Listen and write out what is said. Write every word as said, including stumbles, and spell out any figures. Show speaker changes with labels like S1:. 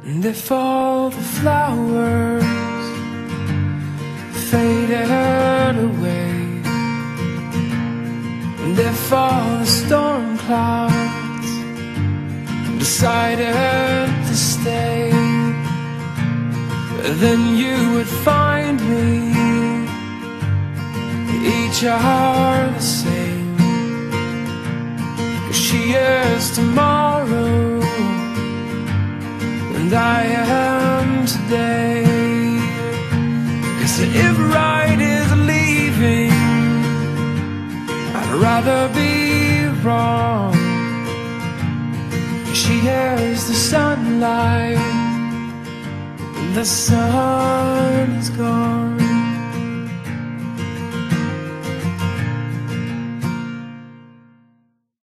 S1: And if all the flowers faded away, and if all the storm clouds decided to stay, then you would find me, each are the same. 'Cause she is tomorrow, and I am today. 'Cause if right is leaving, I'd rather be wrong. She is the sunlight, and the sun is gone.